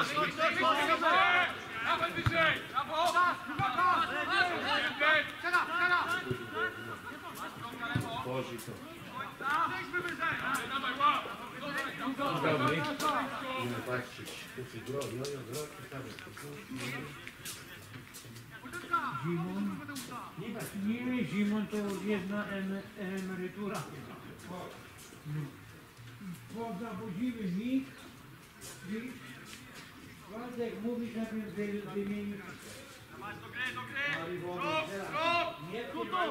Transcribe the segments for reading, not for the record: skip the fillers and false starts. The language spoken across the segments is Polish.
Dawaj wyżej! Brawo! Boży to. Dawaj, łap! Dobry. Nie patrzeć. Nie, zimą to już jedna emerytura. Pozawodzimy mig. Waldek mówisz najpierw wymienić. Do gry! Stop! Nie,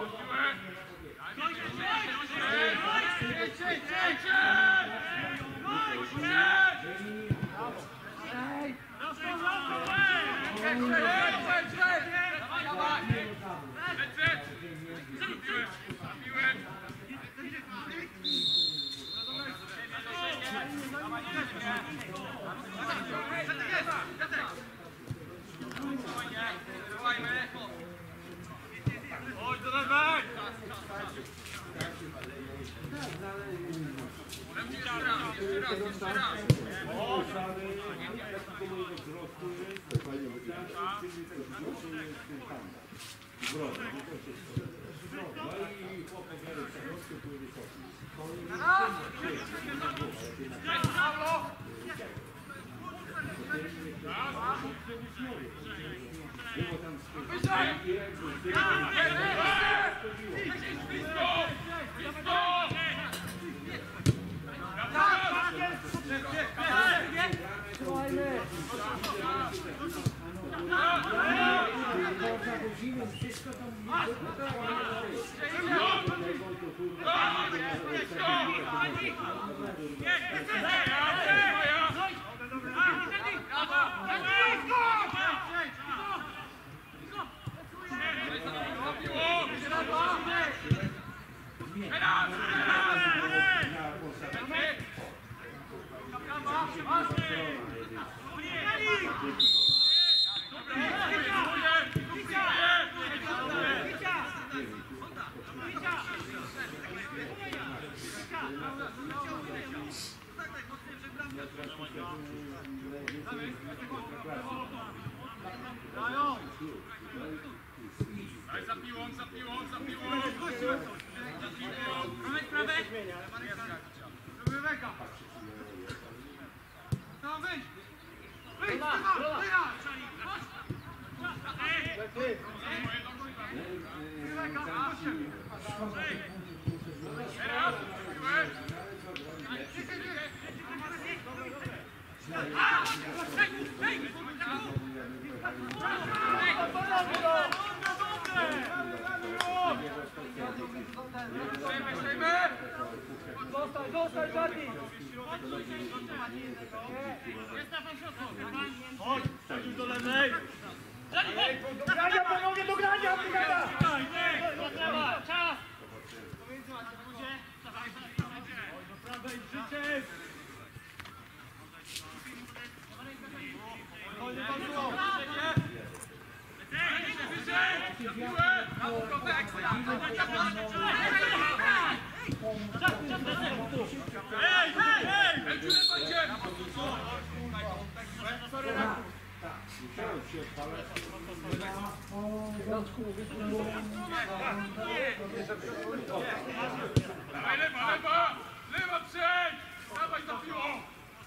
Lewa przejdź! Dawaj za piłą!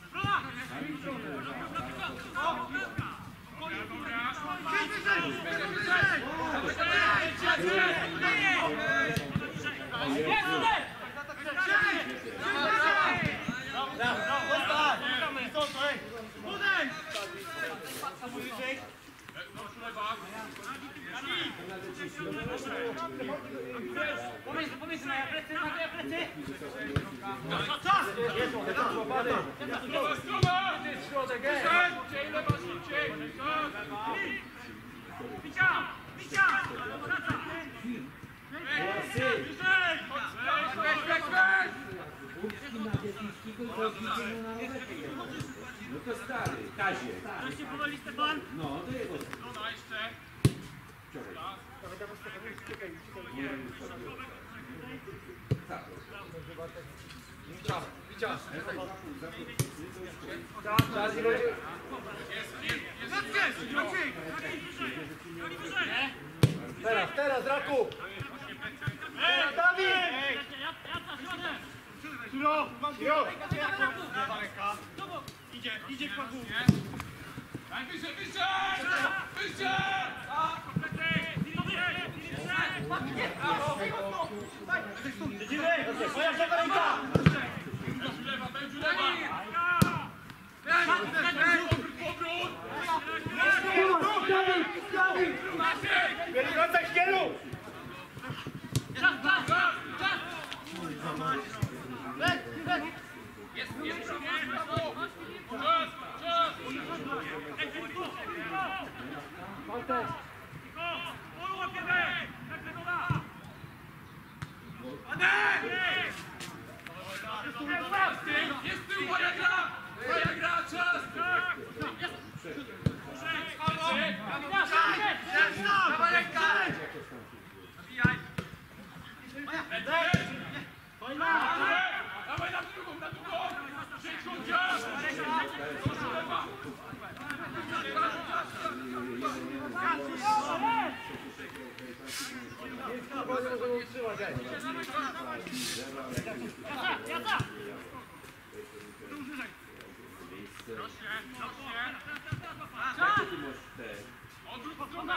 Pomysł na plecy, na plecy! No to stary, Kazie. Wreszcie powoli, Stefan? No, to jego. No jeszcze. Czas. Teraz, Raku! Dawid! Idzie w pagu. Daj wyżej, wyżej! Wyżej! Moja prawa ręka! Będzie lewa, będzie lewa! Wracaj szkielu! Jest tył, moja gra! Moja gra, czas! Dawaj ręka! Nabijaj! Dawaj na drugą, na drugą! Przyjdź, czas! Proszę lewa! Odwróć stronę!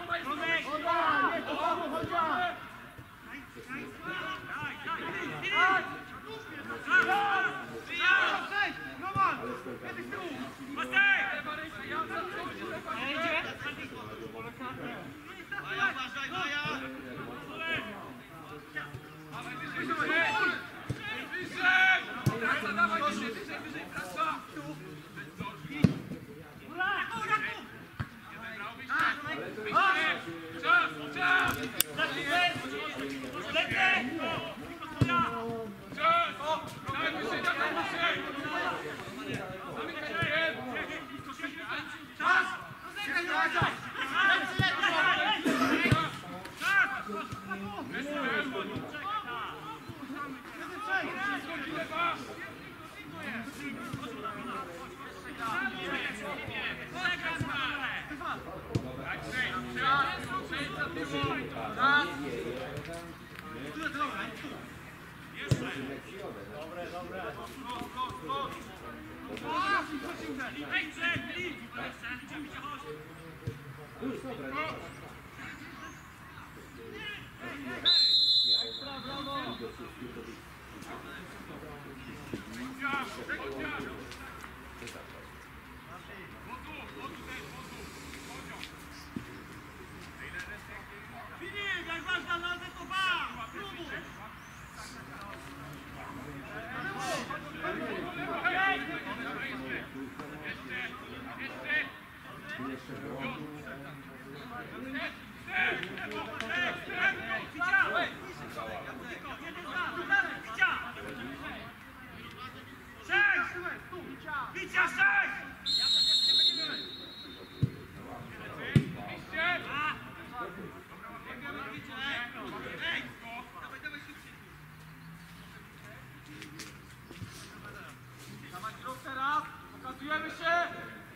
Pokazujemy się!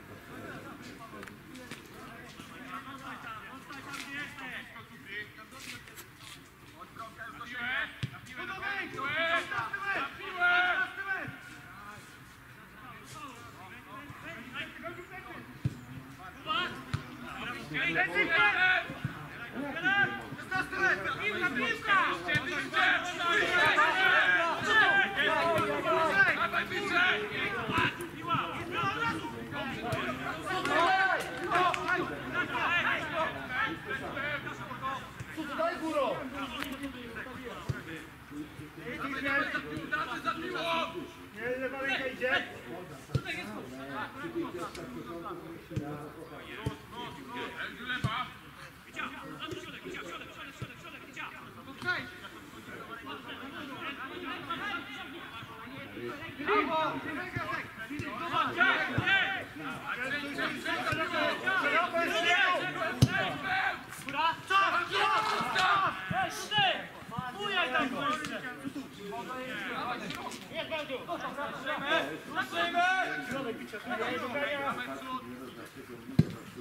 Daj górą! Nie, lewa ręka idzie.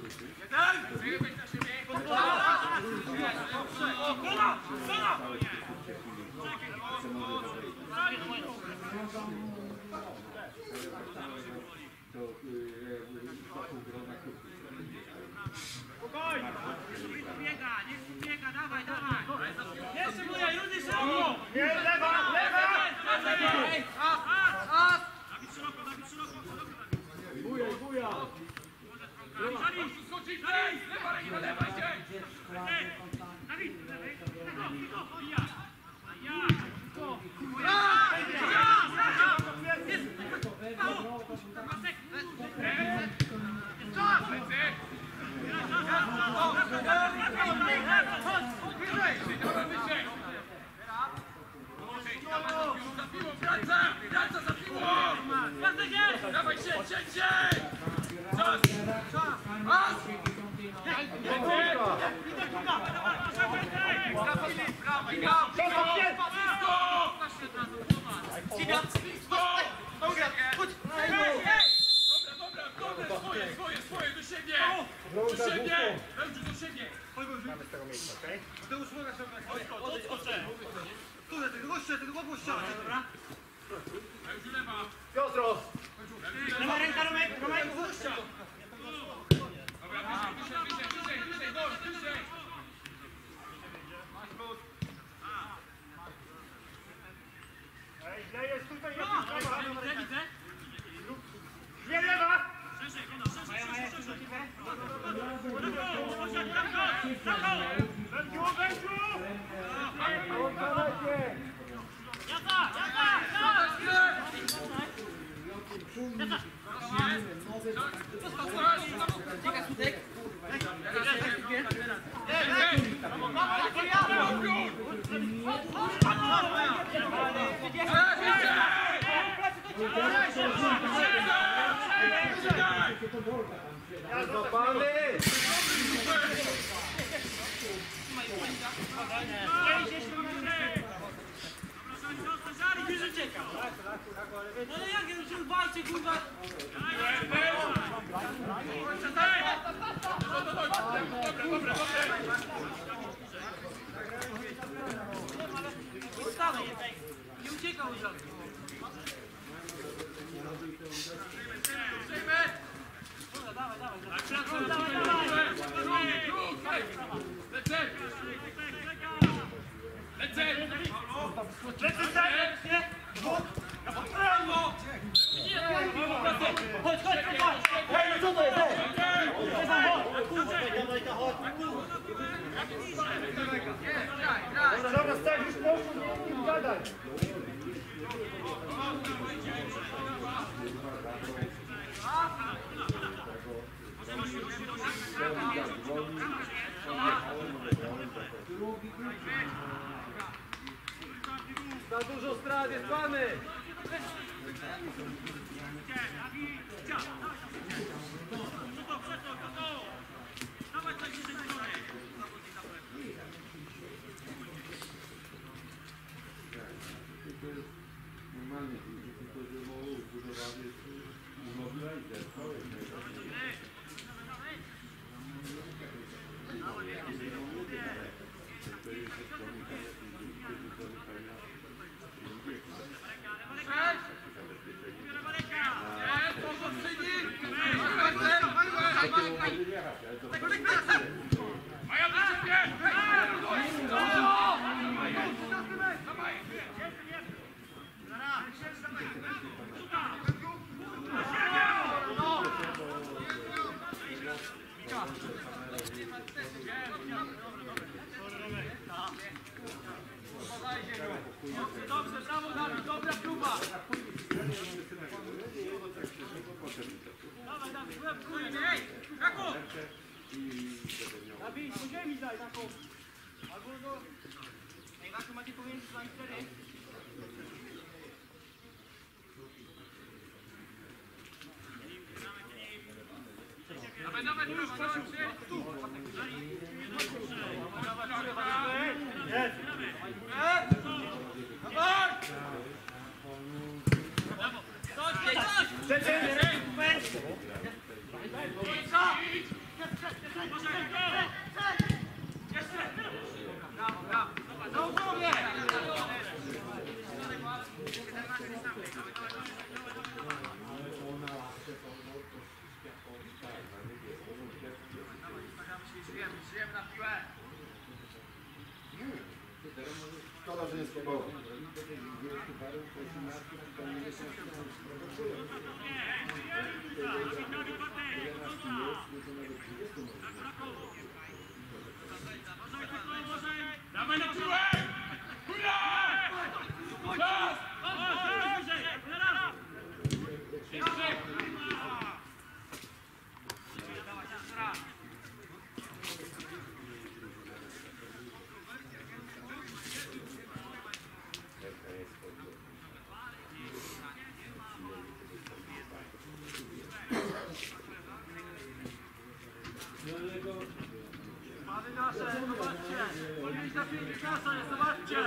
Spokojnie. Biega, niech biega, dawaj, dawaj. Jeszcze moja, Rudy szeroko. Nie, lewa, lewa. Dawid szeroko, Dawid szeroko. Bujaj, bujaj. Skoczyć, lej! Lewa ręka, lewa idzie! Dawid, lewej. Wraca za piłą! Dawaj się, cięcie! Czas! Pas! Swoje, do siebie! Do siebie! Wełdź do siebie! Mamy z tego miejsca, okej? Wełdź lewa! Piotro. Lewa ręka, Romek, Romek. Dobra, wyżej, Borys, wyżej! Ej, źle jest tutaj, jest lewa. Widzę, widzę. Nie, lewa. Wędziu, wędziu. Oddalajcie. Ja złapany. No ale jak ja się walczy, kurwa? Ustawę, nie uciekał od razu. Chodź, chodź, chodź! Ej, no co to jest? Dobra, stać już poszło, nie gadaj. Za dużo strat jest pany. Normalnie, tylko że mało zbudowany jest immobilizer, to jest najważniejsze. A ja do ciebie! Dobrze, brawo, Dawid, dobra próba. Dawaj, Dawid, łeb, kurde. Ej, Raku! Dawid, po ziemi daj taką. Albo go... Ej, Raku, macie pomiędzy z nami 4. Dawaj, dawaj, dawaj, tu! szkoda, że nie spróbował. Dawaj na piłę! Góra! Czas! Mamy nasze, zobaczcie! Policja pięćdziesiąta jest, zobaczcie!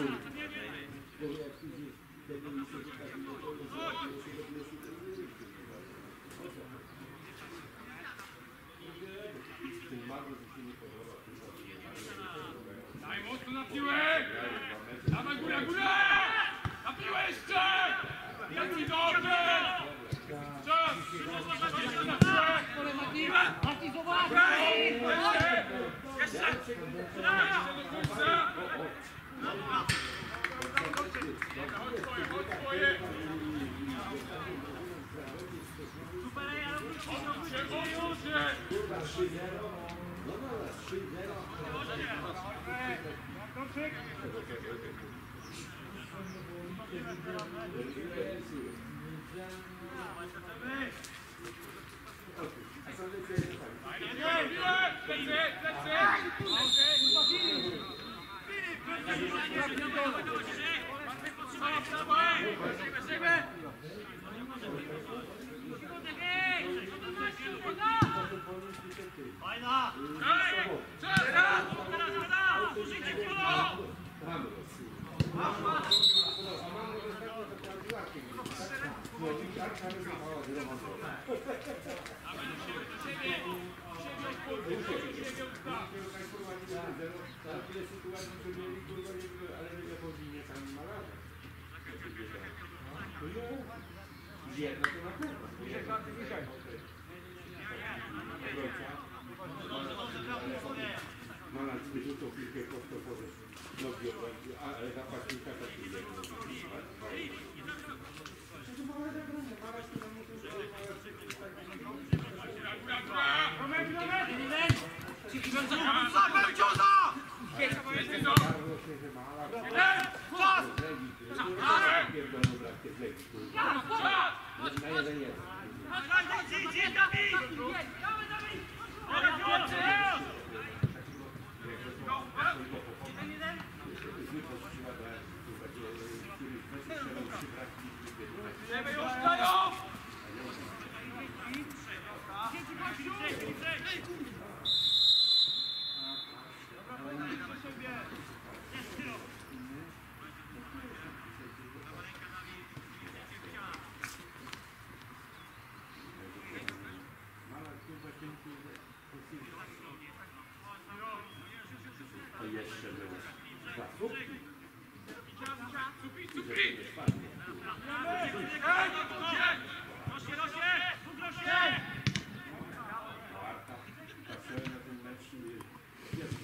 Daj mocno na piłę! Dawaj góra, góra! Na piłę jeszcze! Jacy dobrze! Czas! Na piłę! Mati, zobacz! Jeszcze do końca! Chodź swoje! Odwróć się! Fajna! Malan wyrzucał piłkę prosto pod nogi, ale napastnika tak nie było. Jeszcze było dwa słupki. Marta patrzyła na ten mecz i jest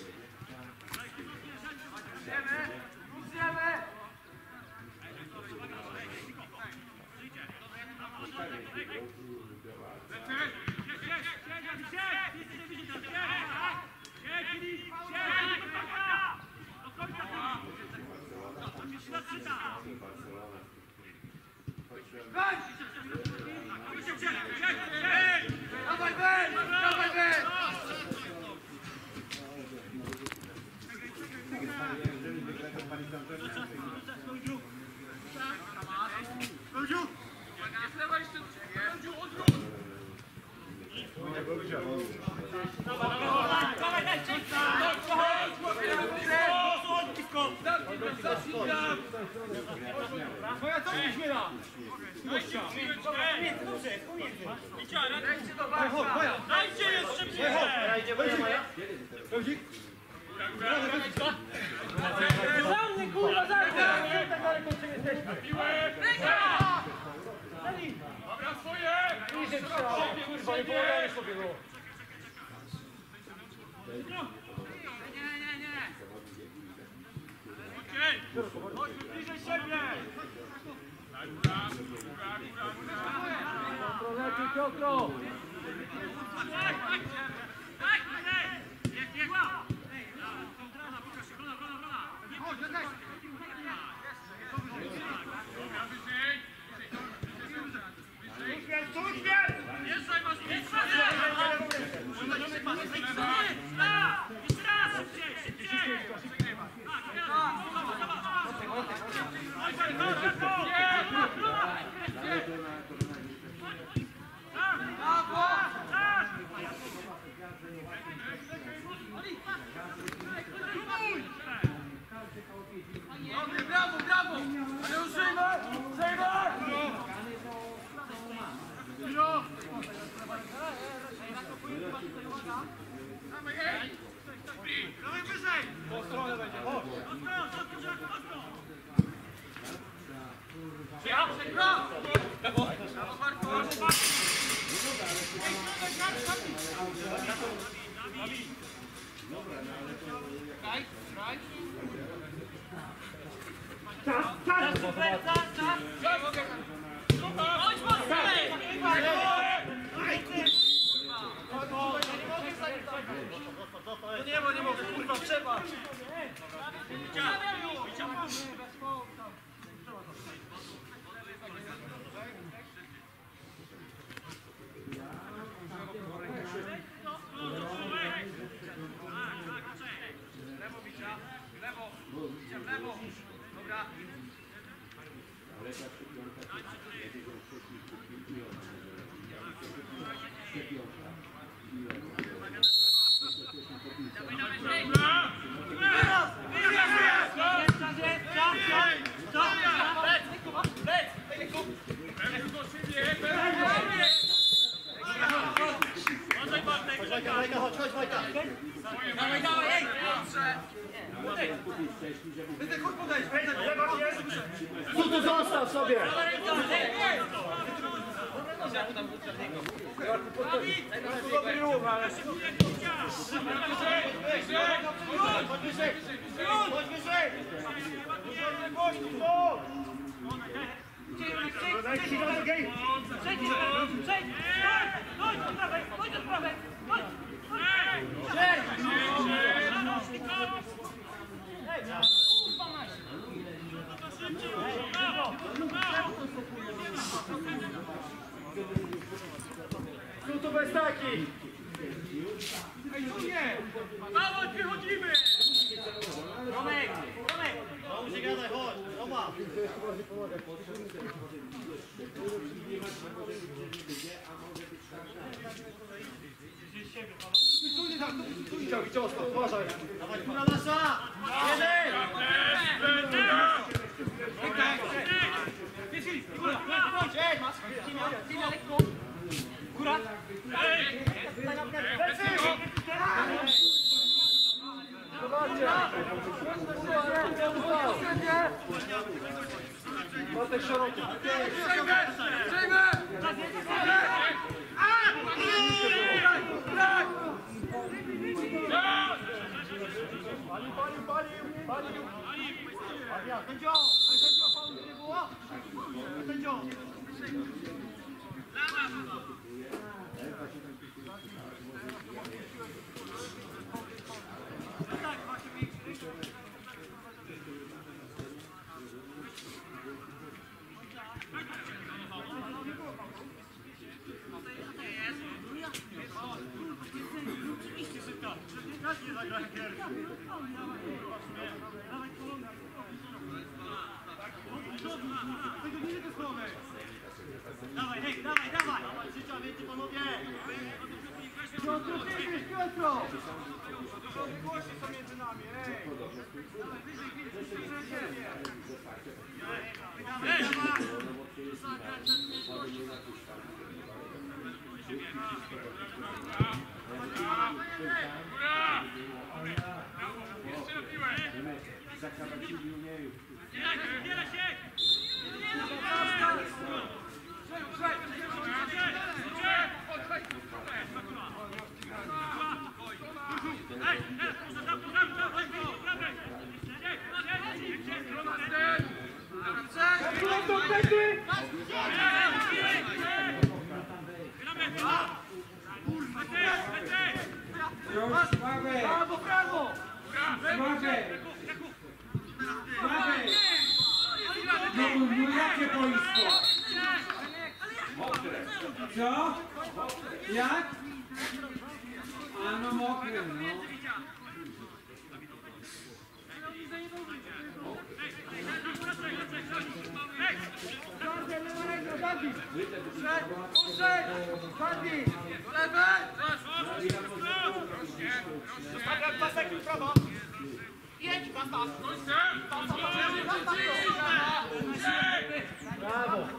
Twoja co nie śmiela? Dajcie jeszcze piłę! Pełzik? Za mnie, kurwa, za mnie! Tak daleko od ciebie jesteśmy. Piłę! Dobra, swoje! Niżej trzeba, kurwa, nie położenie sobie było. Chodźmy bliżej siebie! Lepiej Piotro! Brawo, brawo! Ale użyjmy! Dawaj wyżej! Po stronę będzie, chodź! Nie mogę, kurwa, trzeba! Ale ta szczepionka jakiego Chodź, Wojka! Dawaj, dawaj, ej! Wydech, chodź podejść! Co tu zostaw sobie? Dobry ruch, ale... Chodź wyżej! Chodź wyżej! Głośno, stop! Daj chwilę do gej! Tu to bez takich! Dawaj, wychodzimy! Romek! No się gadaj, chodź! Roma! Uważaj! Dawaj, kura nasza! Bartek szeroki! Sędzio! Sędzio, faul nie było? Sędzio! Dawaj, hej, dawaj, dawaj! Dawaj, życia, wiecie panowie! Piotr, ty jesteś Piotro! Głośni są między nami, ej! Dawaj, wyżej, wyżej! Zakrawacili umieją. Hey! Sławek! Prawo, prawo! Sławek! Sławek! No jakie boisko? Co? Jak? A no mokre, no. Zostawiam 2 sekund prawo. Jedź, basta. Brawo!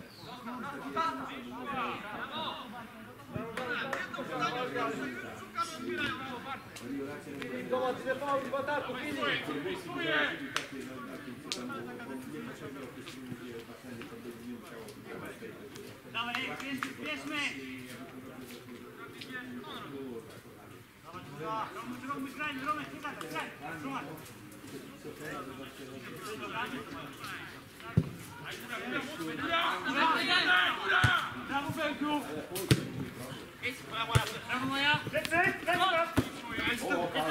Zobacz, że faul w ataku, Filip! Dawaj, bierzmy! Romek, graj, Romek, nie tak, graj! Romek! Brawo, Belku! Brawo, moja! Lecy, lecy!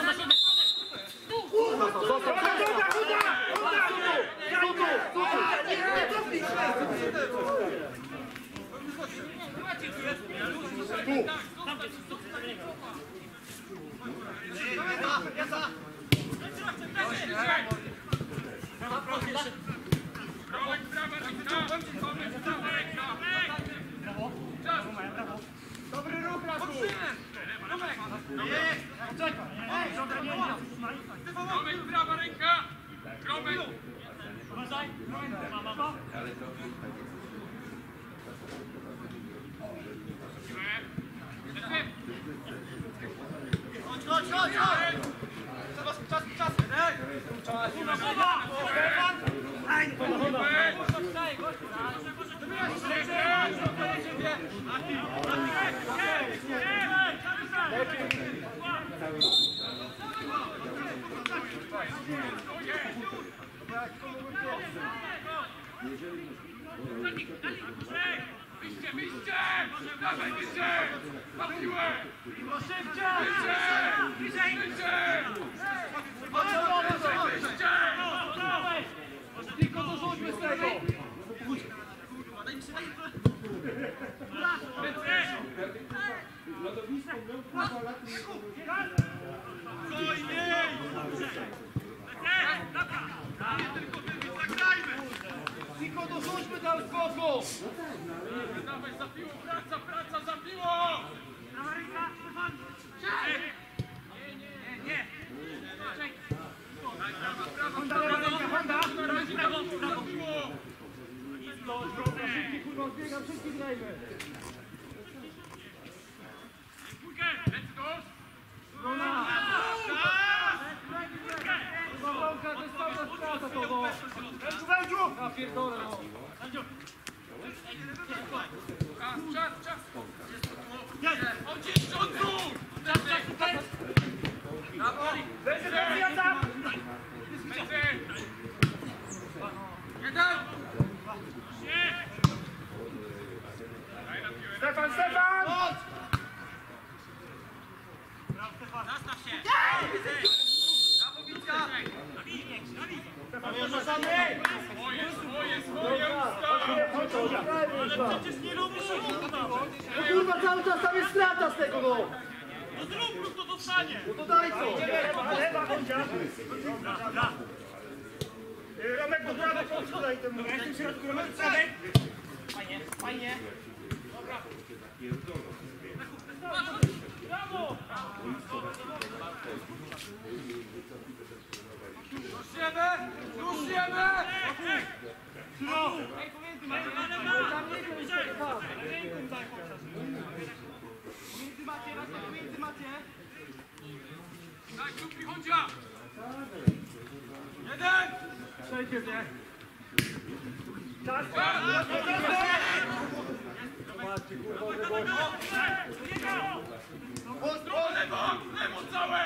Dobry ruch, Razu! Romek, prawa ręka! Romek! Wyjście, wyjście! Dawaj, wyjście! Na piłę! Wyjście! Wyjście! Wyjście! Tylko dorzućmy z tego! Tylko dorzućmy tam z boku! Dawaj, za piłą, praca, za piłą! Prawa ręka, Stefan! Nie! Szybki, kurwa, zbiegam, szybki grajmy! Bronka, to jest cała strata to, no! Wędziu! Ja pierdolę, no! Czas! Odjedź od tu! Będzie rozwijana! Stefan! Zastaw się! Swoje usta! Ale przecież nie lubisz No kurwa, cały czas tam jest strata z tego, no! No zrób lub to dostanie! No to daj co! Lewa, Hondzia! Romek do prawej, podaj temu. Dobra, jestem w środku, Romek, prawej. Fajnie. Brawo! Ruszujemy! Pomiędzy macie! Tak, Lupi, Hondzia! Jeden! Przejdzie mnie! Zobaczcie, kurwa, Lewo całe!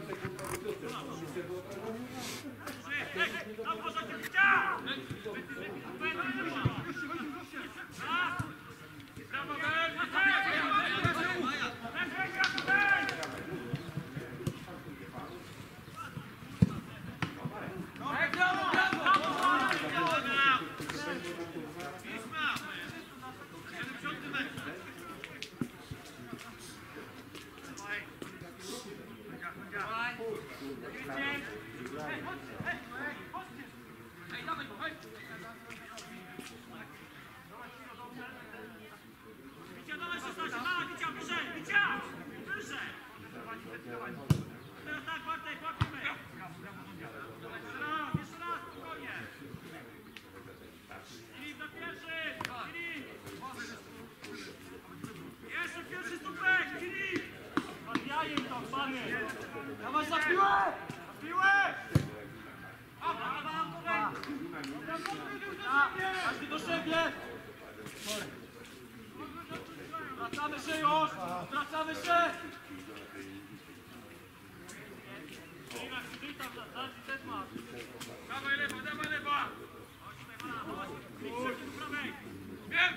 Dawaj za piłę! Piłę! Każdy do siebie! Wracamy się już! Wracamy się! Dawaj lewa, dawaj lewa! Wiem!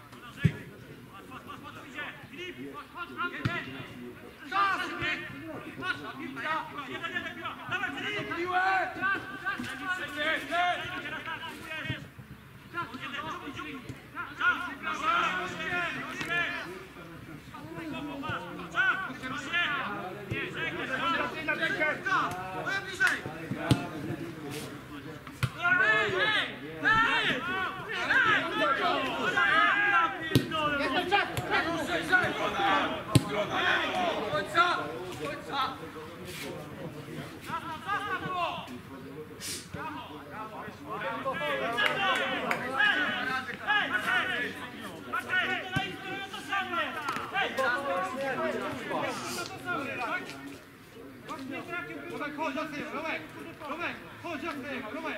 Chodź za tym, Romek! Romek! Chodź za tym, Romek!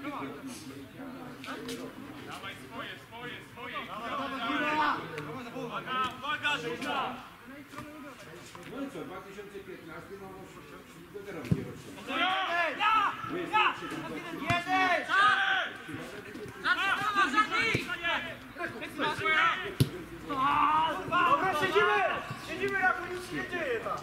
Dawaj swoje! Uwaga, Żużla! No i co, 2015 no dopiero mnie rocznie. Dobra, siedzimy! Siedzimy, Raku, nic się nie dzieje tam!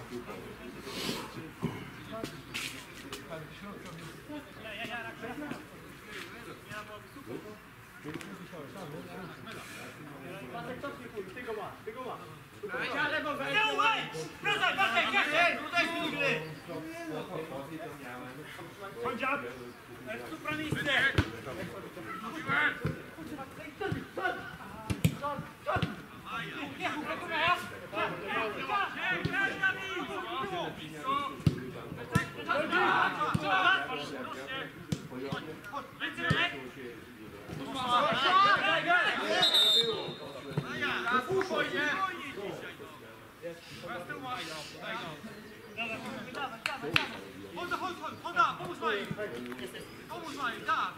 Nie ułej! Wracaj, Bartek, nie chcę! Tutaj z tej gry! Sądziad! Super miejsce! Chodź, pomóż moim! Pomóż moim, tak!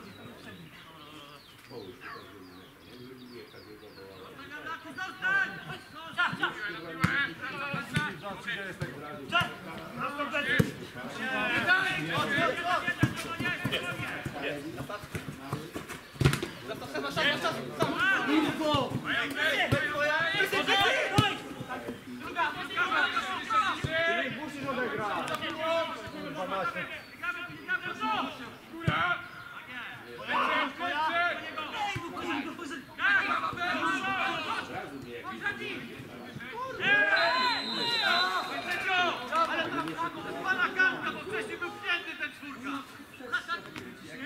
Musisz odegrać! Ale to pana kartka, bo wcześniej był wpięty ten czwórka.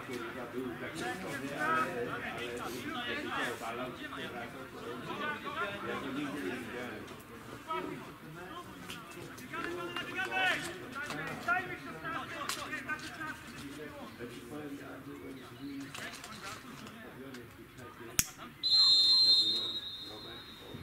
kurwa był taki nie, ale balans teraz ja to nigdy nie widziałem. Ja ci powiem, ja byłem z nim ustawiony w tych najpierw. Ja byłem Romek,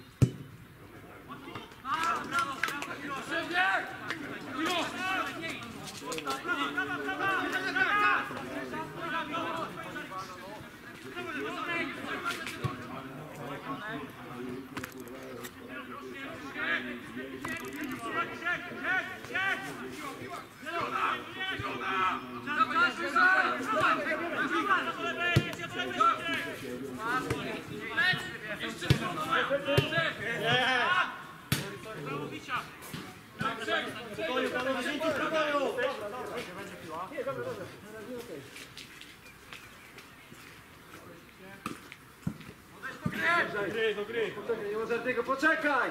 Do gry. Poczekaj, nie ma żadnego, poczekaj!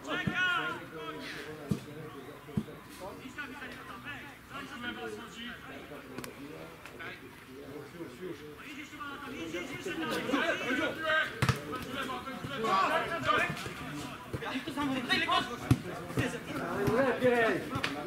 Lepiej!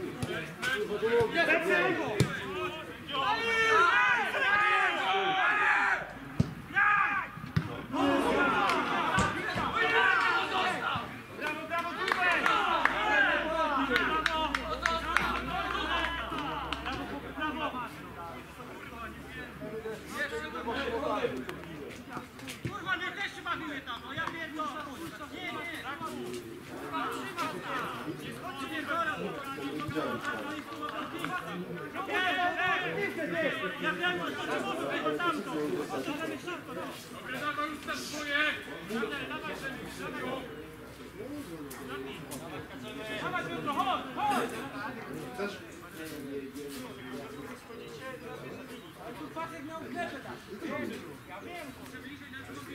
Kurwa, mnie też się bawimy tam, no ja pierdolę. Nie. Ja wiem, że to może być tamto. Dobry, dawaj już tam swoje! Dawaj, Piotro, chodź! Pasek miał w glebę tak. Ja wiem, przybliżej na drugą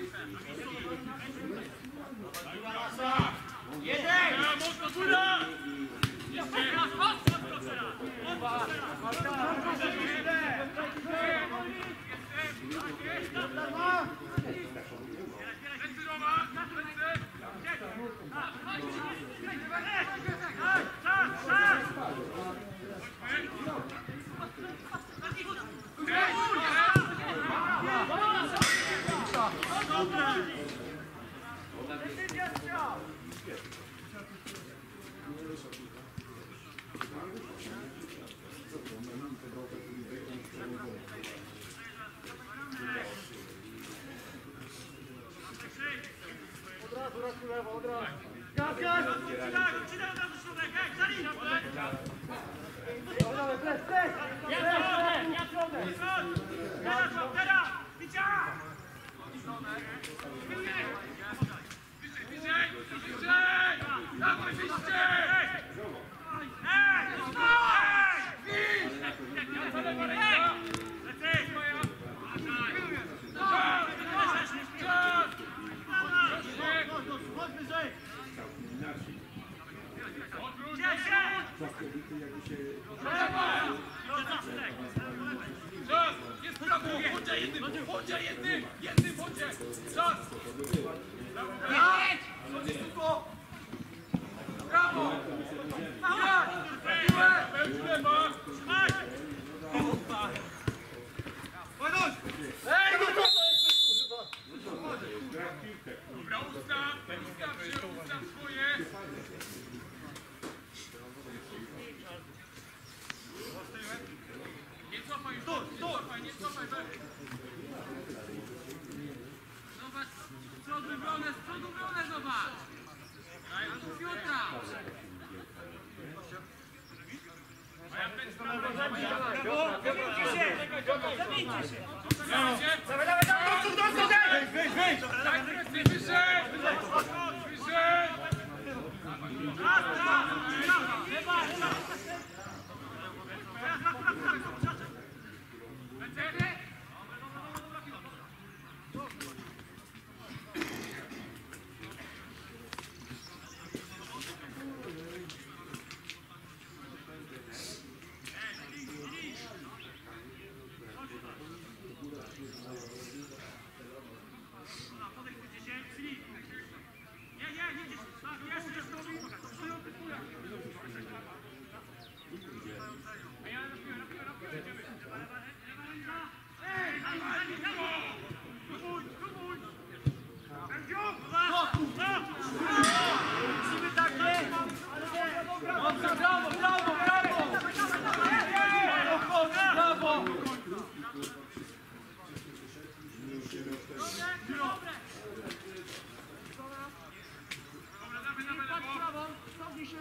Jeden! Ja, mocno góra! Jeszcze raz, mocno teraz! Czas! Jest prawo! Chodźcie jednym chodźcie! Czas! Brawo! Dobra, ustaw swoje! Nie cofaj już, nie cofaj, Zobacz, z przodu bronę zobacz! Daj, Piotra! Zabijcie się!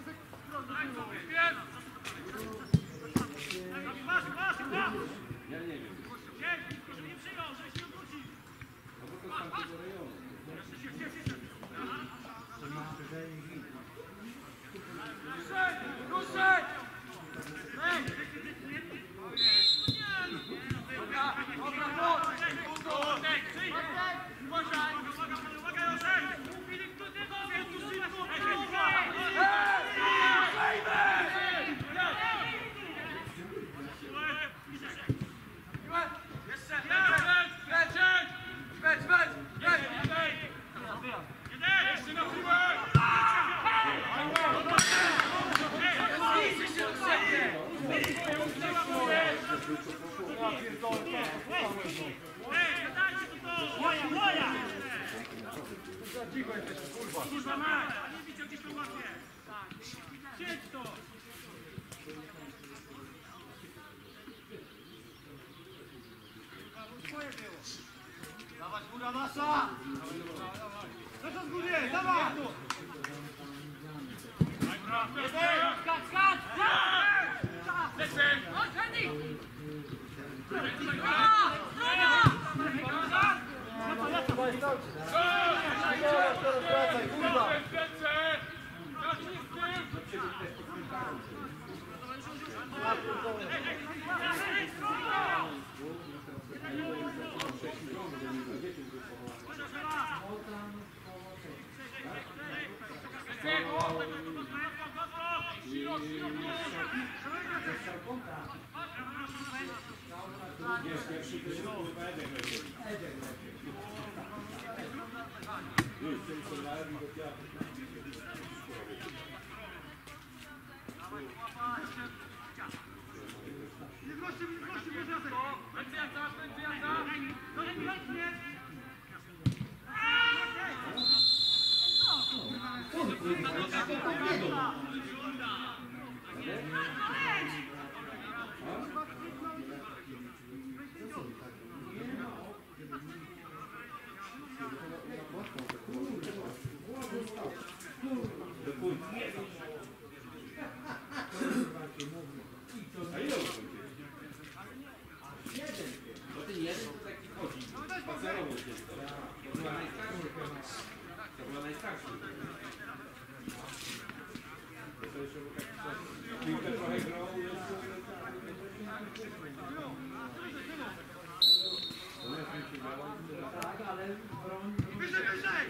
Ja nie wiem. No bo to z tamtego rejonu. Ruszaj! Dawać góra nasza! Nasza z góry, dawaj! A ile on bo ten jeden to taki chodzi. Spacerował się. To była najstarsza. To była najstarsza. To jeszcze był taki coś. Piłkę trochę grał. Tak, ale broń... Wyżej, wyżej!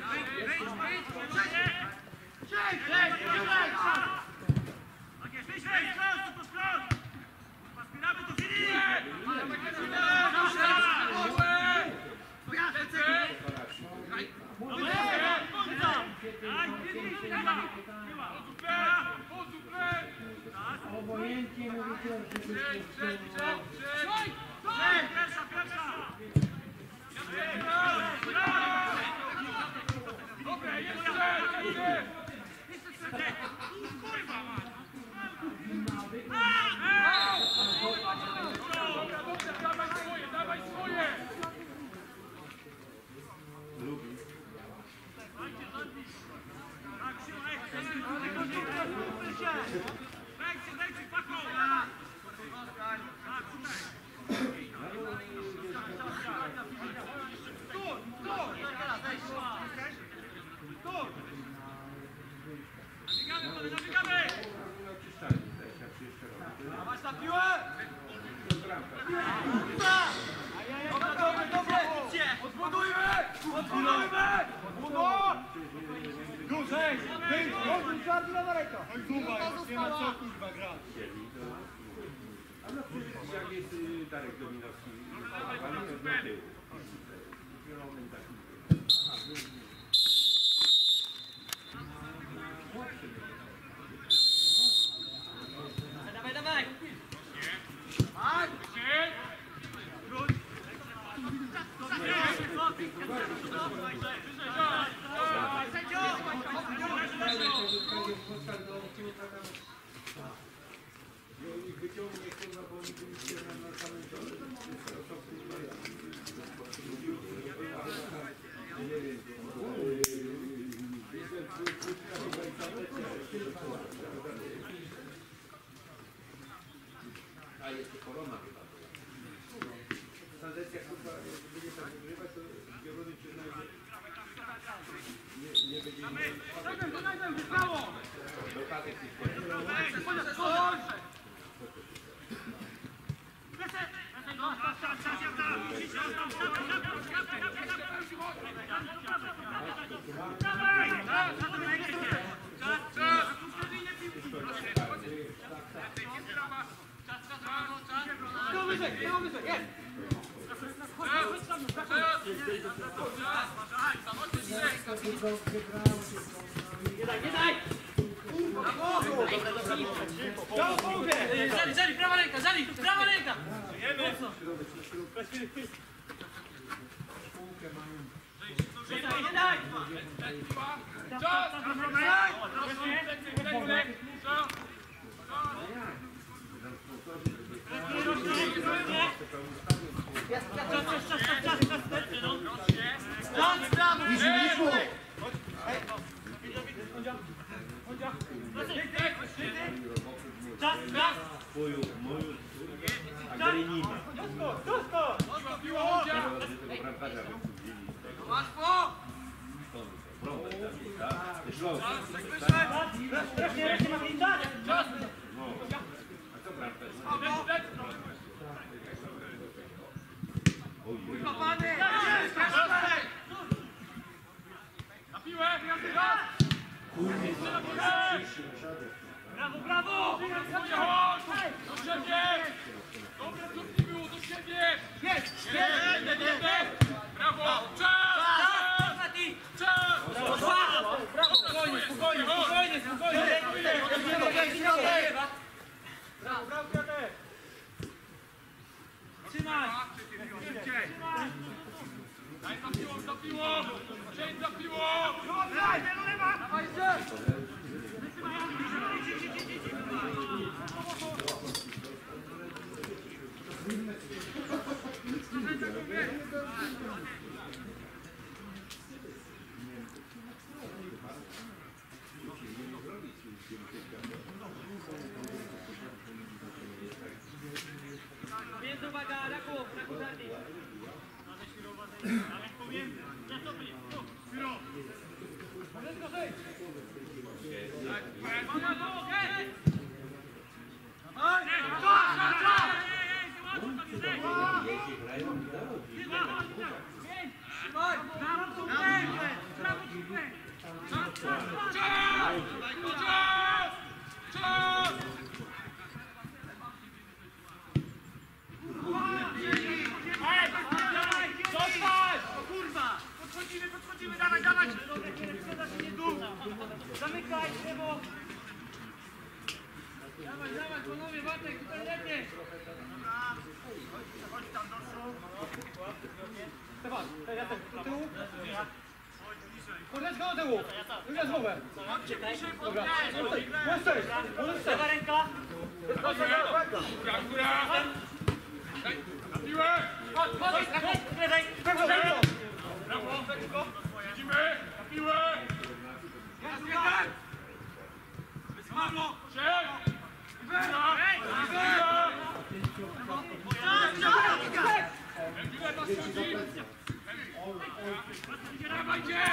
Obojętnie mówicie, że Dobra, jeszcze! Dobra, dawaj swoje! Lubi. Dawać na piłę! Odbudujmy! Dłużej! Odwróć bardziej na rękę! Oj, Kuba, nie ma co kurwa grać. A na przykład jak jest Darek Dominowski, ale to jest na tył. Zielony taki. Dawaj, dawaj! I wyciągnie kurwa, bo oni byliście na samym dole. Nie wiem. jeszcze korona chyba była. Sandecka kurwa, jak będzie tak wygrywać, to Białorody przyznaje, że nie będzie Brawo! dodatek tych Zali, prawa ręka, Zali, prawa ręka! Twoją, moją, a gry nie ma. Tego bramkarza wypuścili. Tak? Szlok. No. A co bramkarz? Ojej. Na piłę! Brawo, brawo! Do siebie! Dobre trudki było, do siebie! Jest! Brawo! Czas! Czas! Spokojnie, spokojnie! Brawo, Piotr! Trzymaj! Daj za piłą! Przejdź za piłą! Dawaj, Więc uwaga, Raku żarni. Podchodzimy, dawaj! Zamykaj, lewo. Dawaj, panowie, Bartek, tutaj lepiej! Stefan, Jacek, do tyłu. Chodź do tyłu. Wygrać głowę. Dobra. Możesz przejść. Lewa ręka. Góra! Na piłę! Lewej. Brawo, brawo. Brawo! Siedzimy! Na piłę! Brawo! Siedź! Piłę nas chodzi! Dawajcie!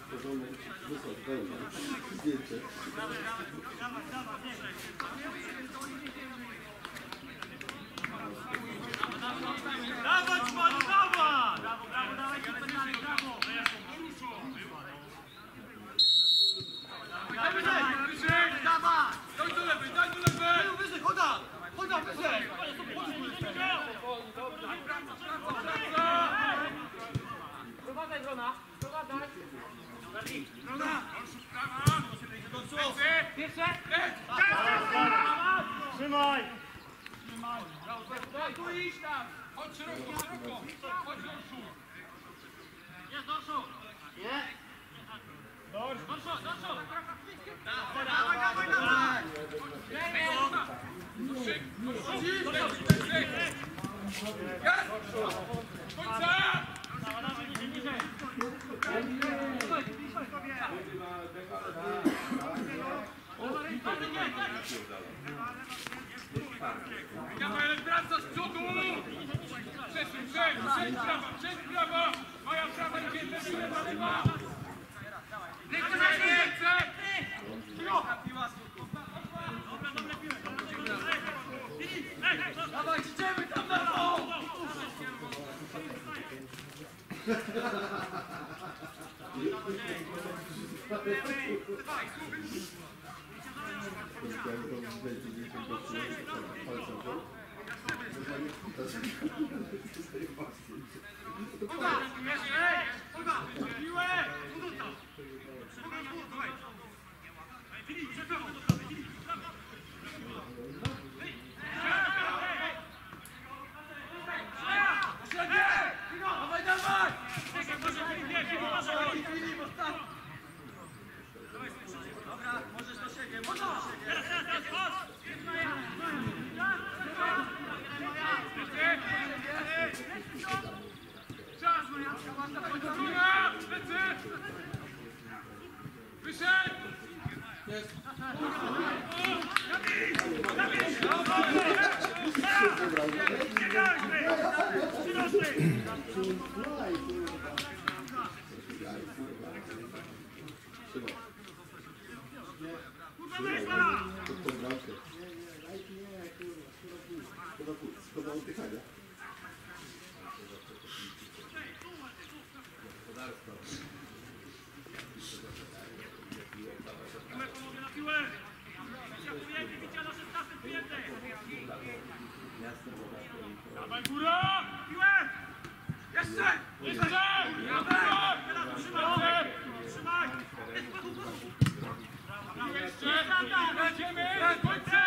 Porządek wysłać pełna. Zdjęcie. Dawać, Manu, dawać! Brawo, brawo, dawaj, kapitalnie, brawo! Daj wyżej! Wyżej! Dawaj! Daj do lewej, daj do lewej! Wyżej, choda! Choda, wyżej! Prowadzaj drona, prowadzaj. Drona! Pierwsze. Trzymaj! Tu iść tam. Chodź szeroko, szeroko! Chodź Dorszu! Jest dorszu! Nie. Dorszu! Dawaj, dawaj, dawaj! Końca! Dawaj, wraca z przodu! Przejdź prawa! Moja prawa idzie, lewa, lewa! Ręce! Dawaj, idziemy tam na to. Dawaj, dawaj! Dobra, możesz do siebie, możesz do siebie. Wyszedł! Szkoda oddychania. Dawaj góra! Jeszcze! Jeszcze! Trzymaj! Jeszcze! Będziemy! Końca!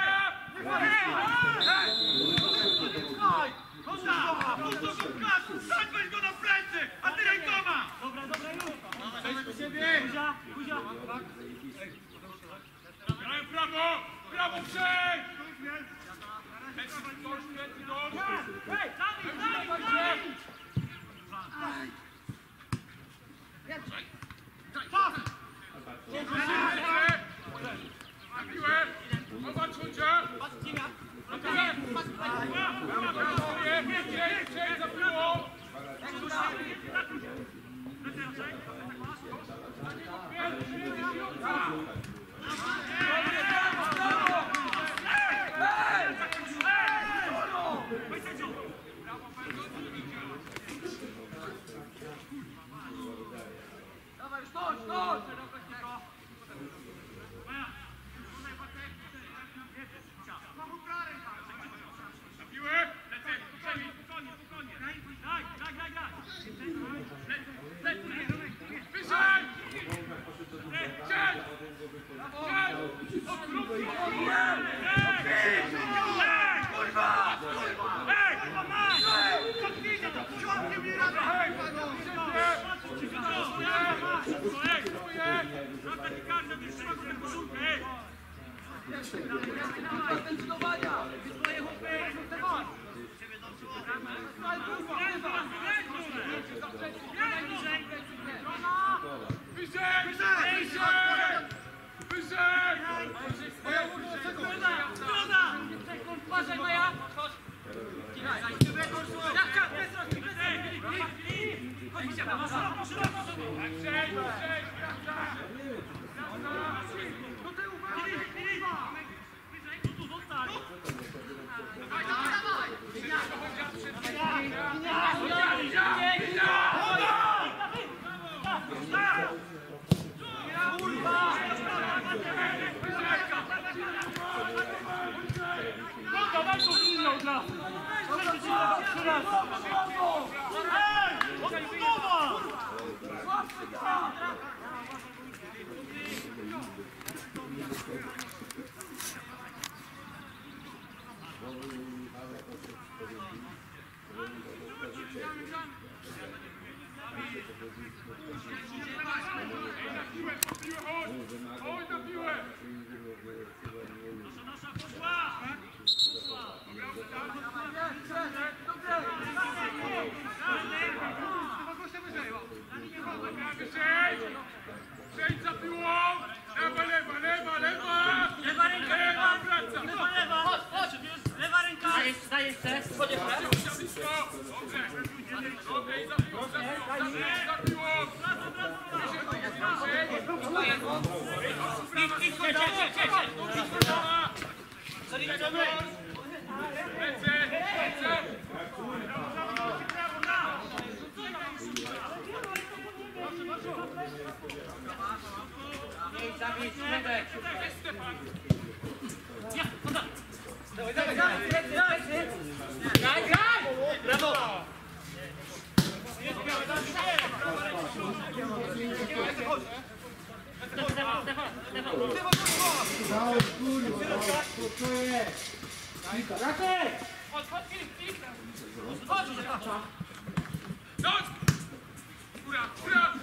Weź go na plecy, a ty rękoma! Dobra, dobra, już! Przejdź do siebie! Kuzia! Grałem prawo! Prawo przejdź! Plecy dorsz, plecy dorsz! Hej, dawaj, dawaj, dawaj! Czas! Na piłę! Zobacz, Chuncia! Na piłę! Przejdź za piłą! Dawaj, stoj, stoj! Na piłę! Plecy! Wyżej! Siedź! Zdecydowania! Wystroje chłopy! Wyżej! Uważaj, Maja! Chodź! Oj, na piłę! Przejdź za piłą! Lewa, lewa, lewa, lewa! Lewa ręka, Lewa, wraca! lewa! Chodź, lewa ręka! Daj jeszcze, chodź jeszcze. Dobrze! Dobrze, i za piłą, za piłą! Lecę, lecę! Chodź! Góra, góra!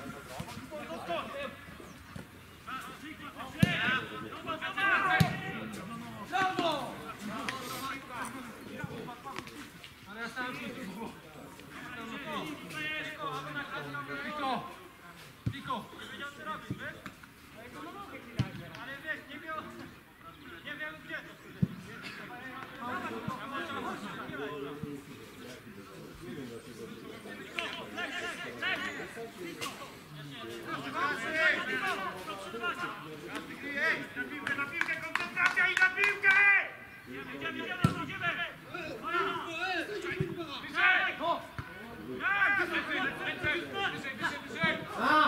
Piko! Piko! Ale wiesz, nie wiem gdzie to. Na piłkę, koncentracja i na piłkę! Bliżej! Wyżej, wyżej!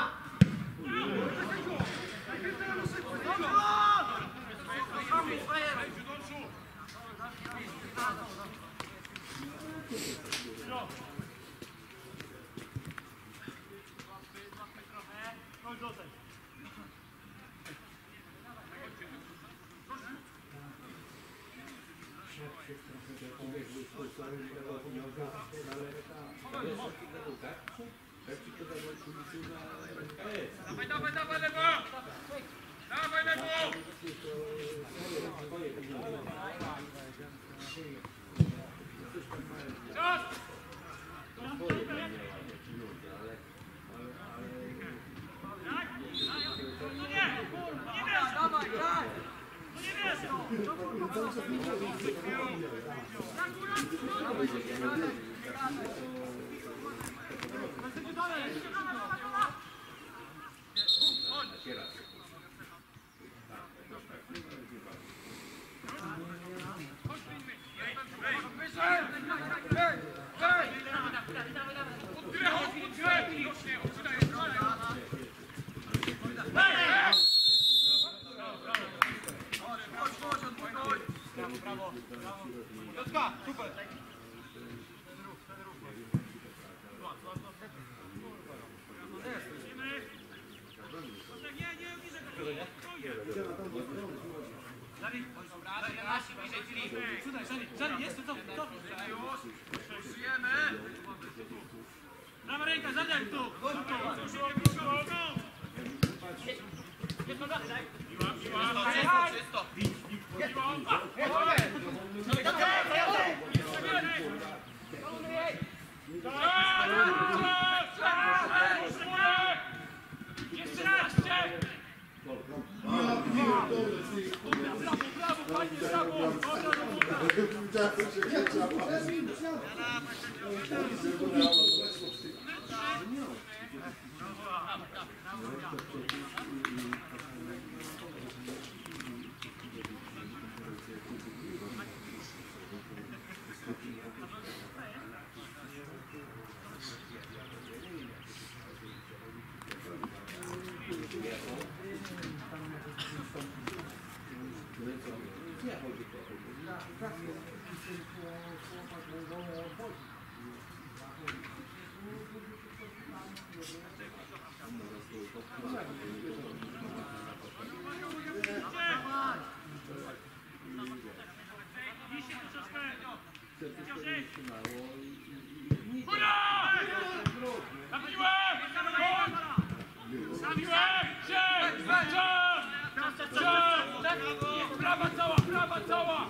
Dawaj, dawaj, dawaj, lewo! Dawaj, lewo! Czas! Prawa ręka, zadaj tu! Jeszcze raz! Brawo, fajnie, brawo! Prawa cała, prawa cała!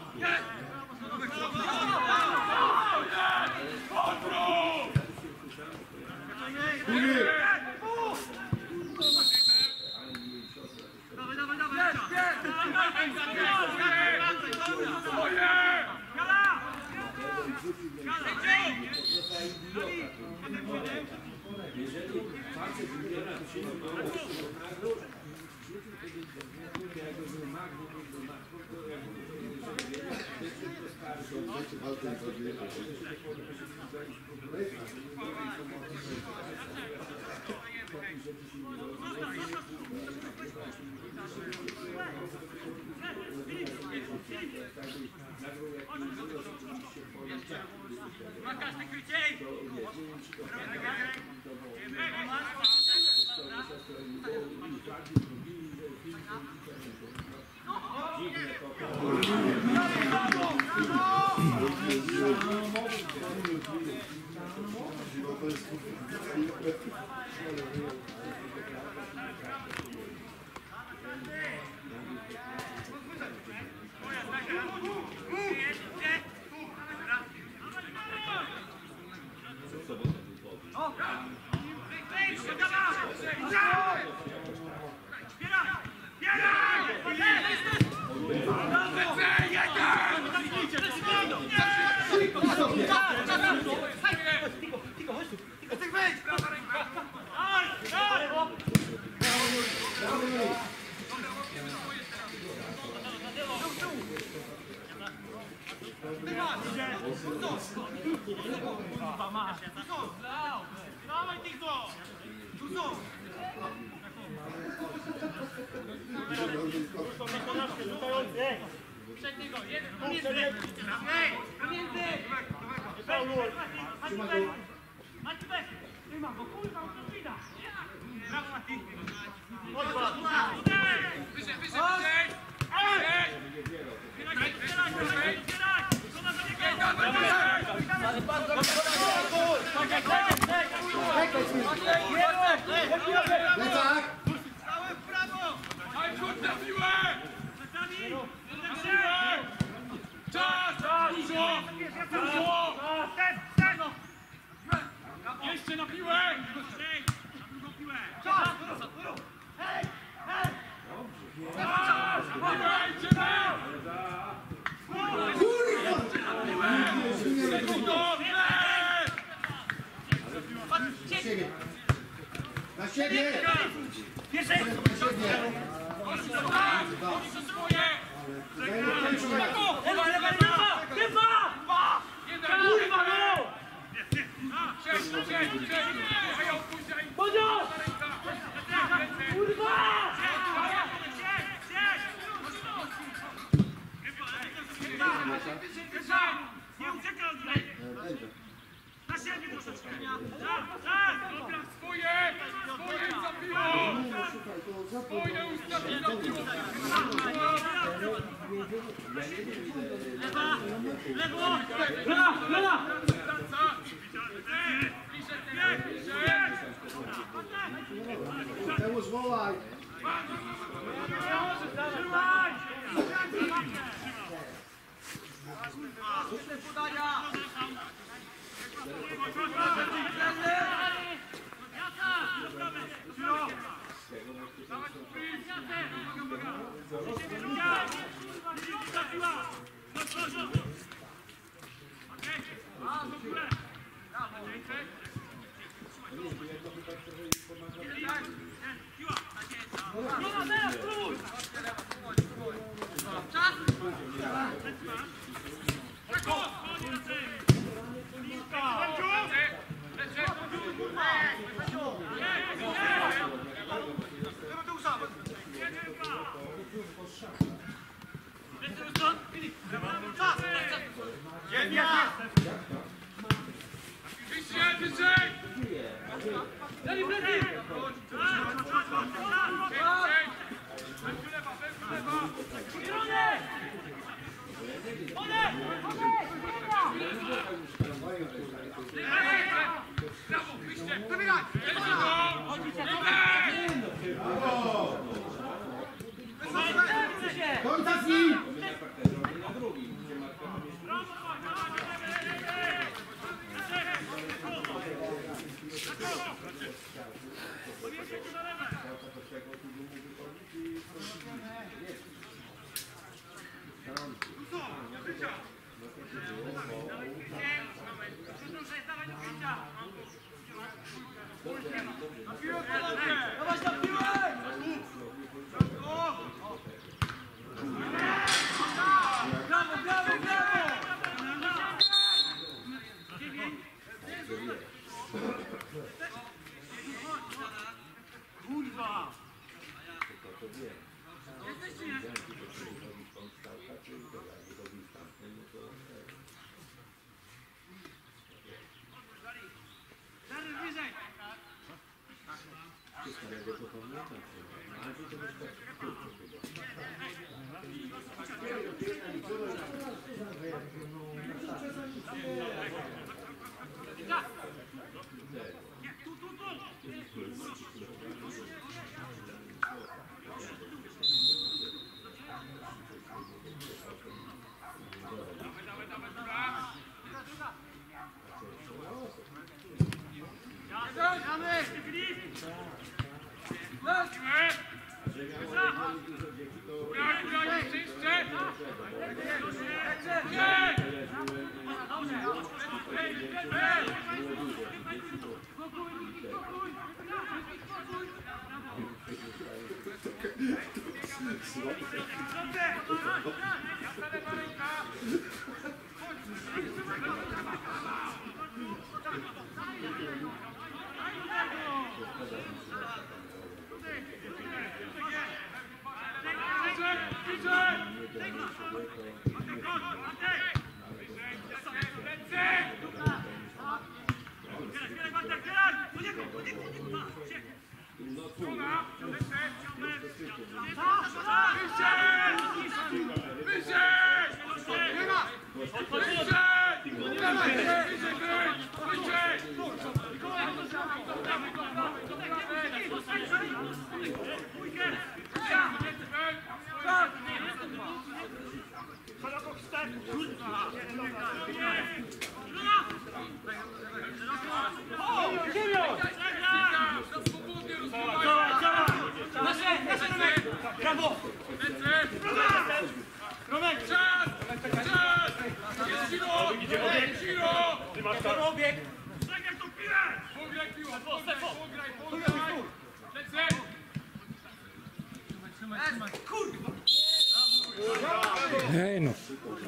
Jeszcze na piłę! Na siebie! Pierwszy! Lewa, lewa, lewa! Lewa! Kurwa, no! Bodzio! Kurwa! Nie uciekaj od mnie! Na siebie troszeczkę! Swoje za piłą! Swoje ustawić za piłą! Lewa! Lewo! Lewa! Lewa! Temu zwołaj! Trzymaj! jedno chyba trochę im pomaga. Jona, teraz spróbuj! Końca z nim! Na drugim. Dawaj na piłę! Brawo, brawo, brawo! Kurwa! Brawo! Romek! Czas! Czas! Jest Ciro! Ciro! Ty masz to obieg! Zagraj tą piłę! Pograj piłę! Pograj! Lecę! Trzymaj! Kurwa! Hej no.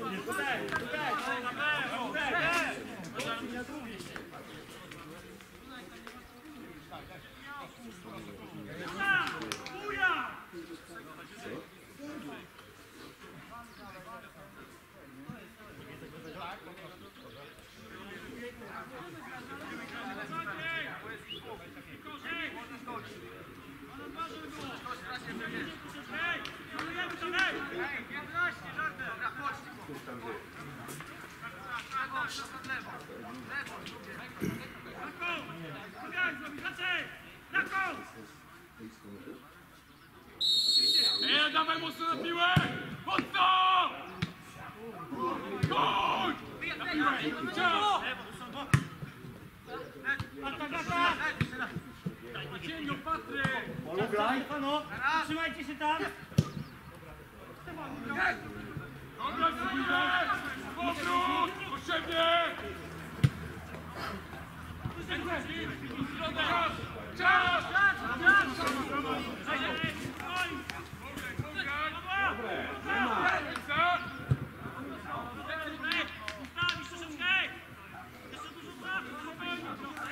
Dawaj mocno na piłę! Mocno! Gol! Czas! Cienio, Patryk! Stefano, trzymajcie się tam! Dobra, zbliżaj! Powrót! Potrzebnie! Czas! Dobre, nie ma. Ustawisz troszeczkę! Jeszcze dużo pracy, spokojnie!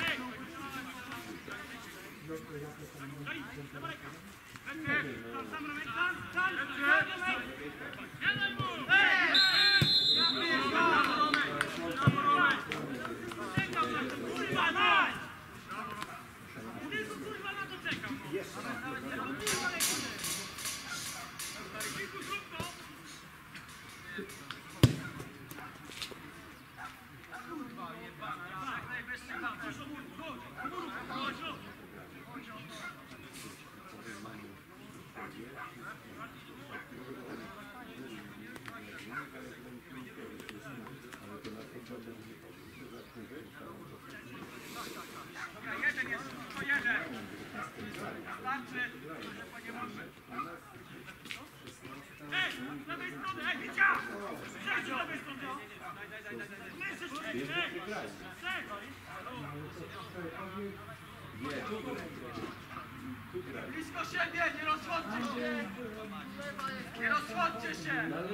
Blisko siebie, nie rozchodźcie się! Nie rozchodźcie się!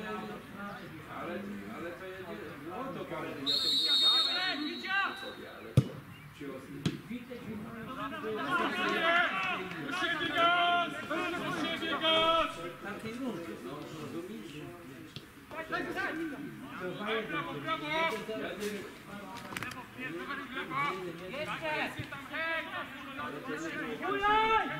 Ale to ja nie... No to każdy, ja to Do siebie gaz! Do siebie gaz! Brawo, brawo! Lewo! Jeszcze! Tam, hej! Ujaj!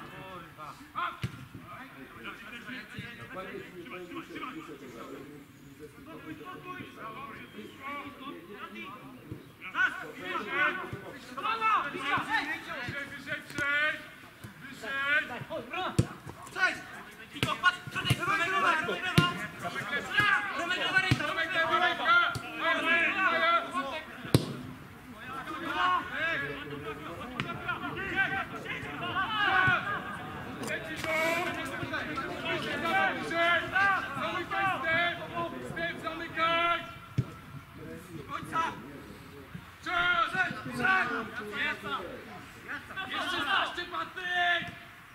Jeszcze zaście, Patryk!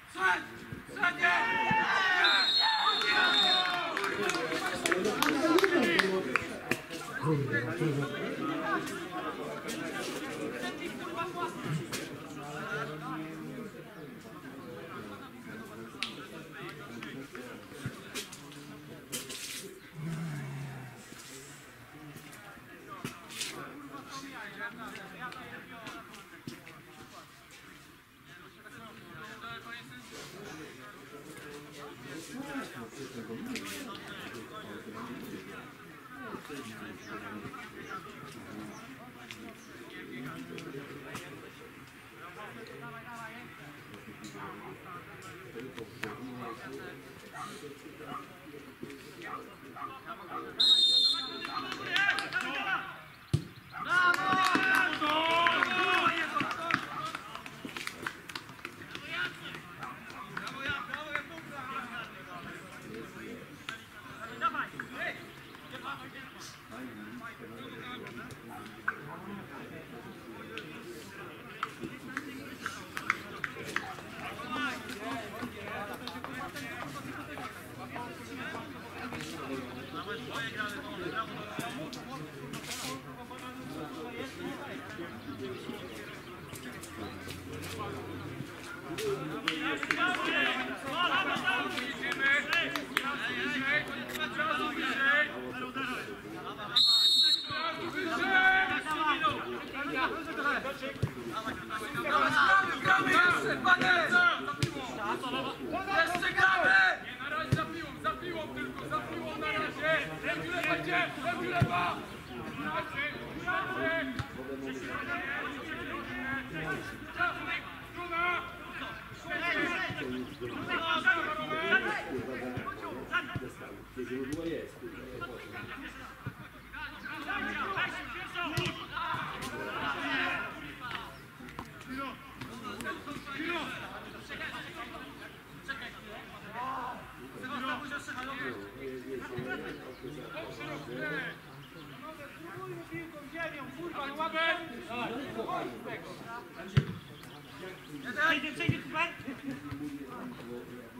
Jeszcze gramy! Nie, na razie za piłą tylko, za piłą na razie! Lepiej będzie, lepiej lewa!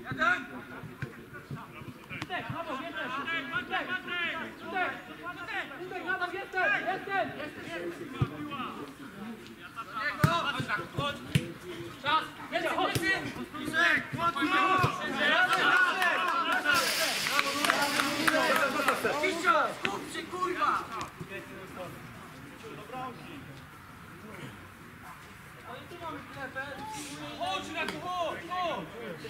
Chodź na to, chodź!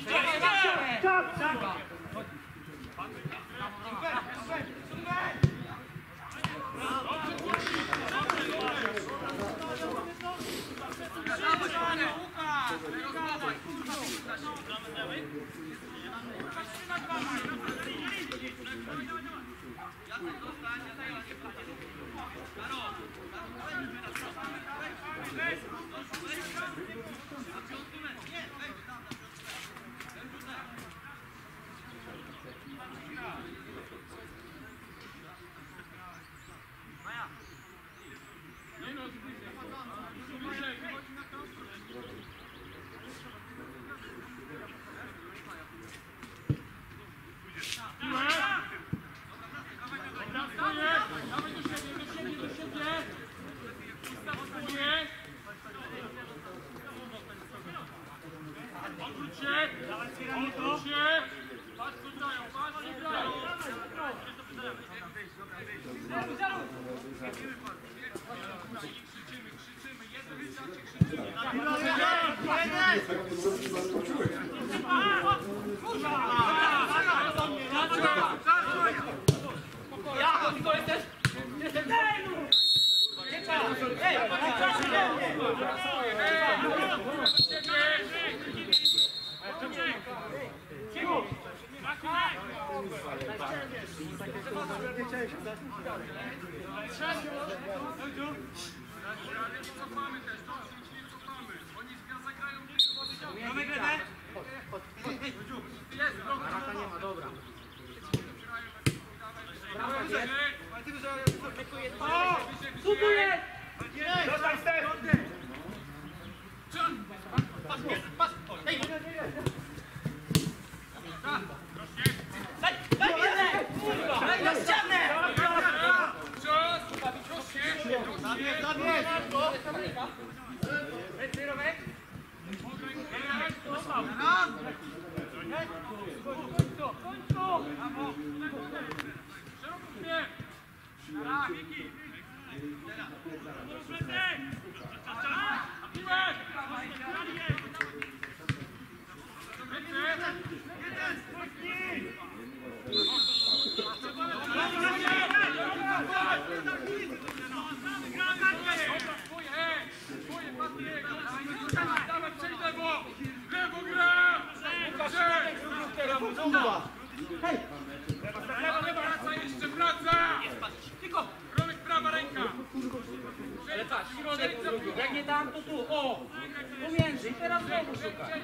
Jak nie dam, to tu, o! Pomiędzy i teraz znowu szukaj.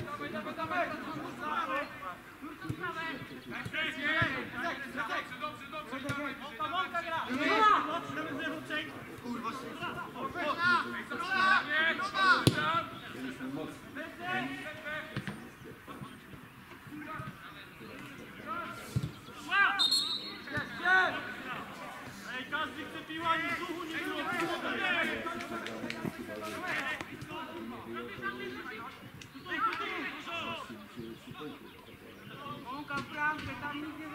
Każdy chce piła, nie duchu, nie było. Łąka w bramkę, tam nic nie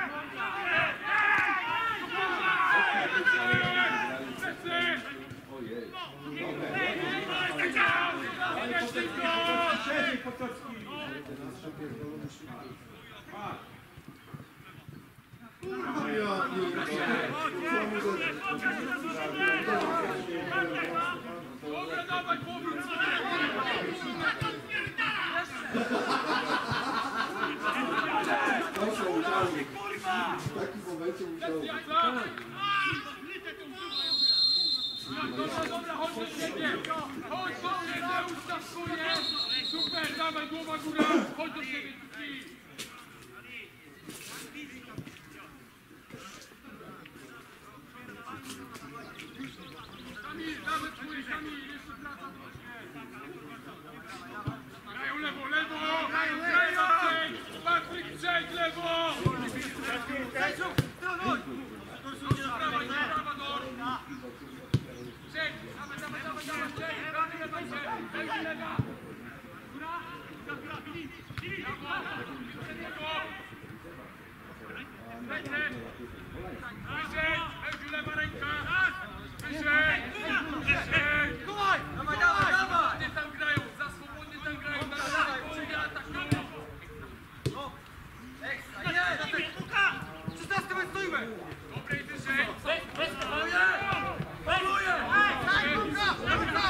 Dobra, dawaj, powrót! W takim momencie musiał... Dobra, chodź do siebie! Chodź do siebie, ustawkuję! Super, dawaj, głowa góra! Chodź do siebie, Tuki! Kamil, dawaj, twój Kamil, jeszcze praca do siebie! Grają lewo, lewo! Grają, Wyżej! Ełdziu, lewa ręka! Wyżej! Wyżej! Dawaj, dawaj, dawaj, dawaj! Nie tam grają, za swobodnie tam grają, na swobodnie atakują! Ekstra, jest! 16 metr stoimy! Dobrej wyżej! Maluje! Maluje! Daj, druga! Druga!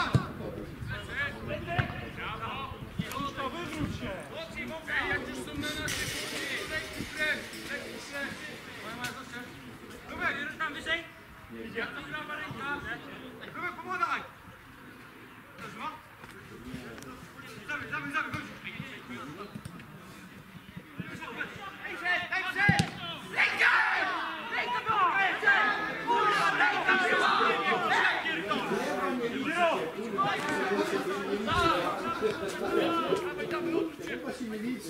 Ej, jak już są na naszej pozycji, lekki krew! Lekki krew! Dobra, nie rusz tam wyżej! Ja tam prawa ręka! Dobra, pomagaj! Też ma? Zabij, chodź! Daj przed! Ręka! Ręka była! Kurwa, ręka była! Chyba się nie liczy.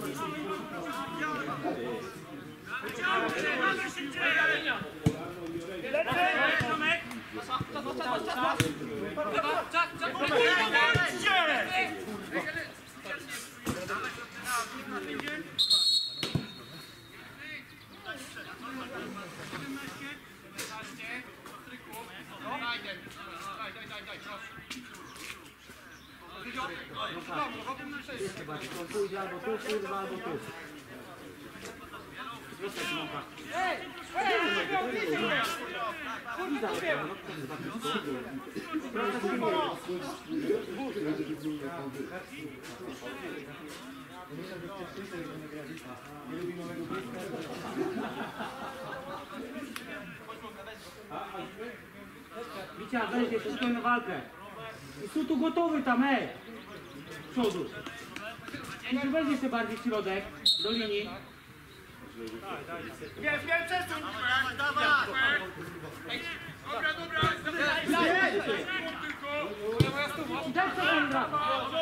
Pójdź albo tu, kurwa, albo tu. Wicia, weź jeszcze szukaj na walkę. I są tu gotowy tam, z przodu. Musisz wejść jeszcze bardziej w środek, do linii. Wiem, przesuń! Dawaj! Dobra, dobra! Tylko! I daj co tam gra.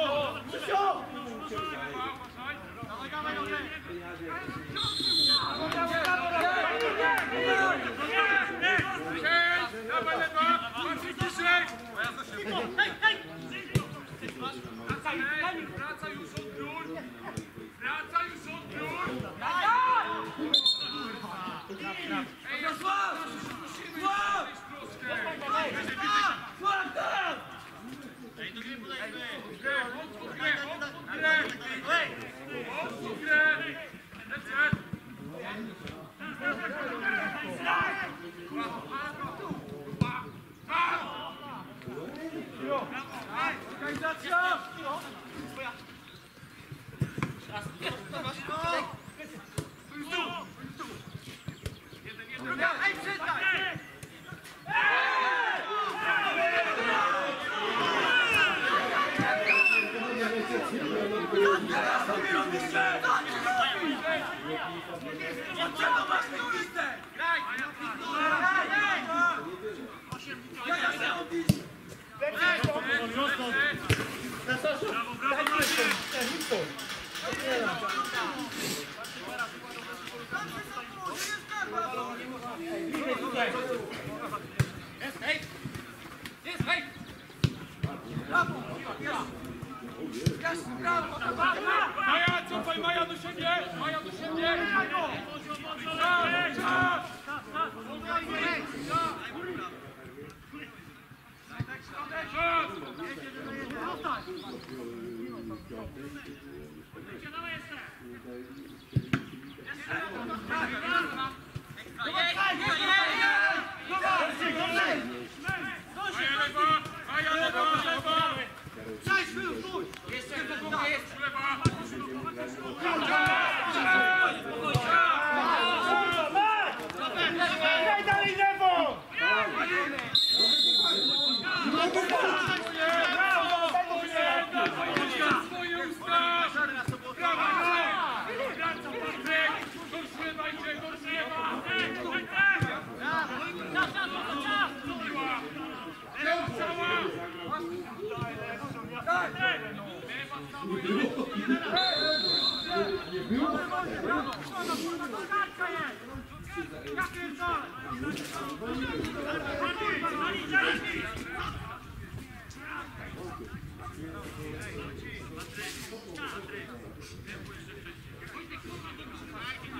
Dawaj, lewa! Bardziej bliżej! Wraca już odbiór! Wraca już odbiór! Ej, ja musimy znaleźć troszkę! Ej, przestań! Maja, cofaj, Maja do siebie! Maja do siebie! Czas! Czas! Maja lewa! Cześć, wyluzuj! Jeszcze jest! Lewa! Daj dalej lewo! Swoje usta! Prawa! Wraca Patryk! Dorszlewajcie, dorszlewa! Lewa cała! Dawaj!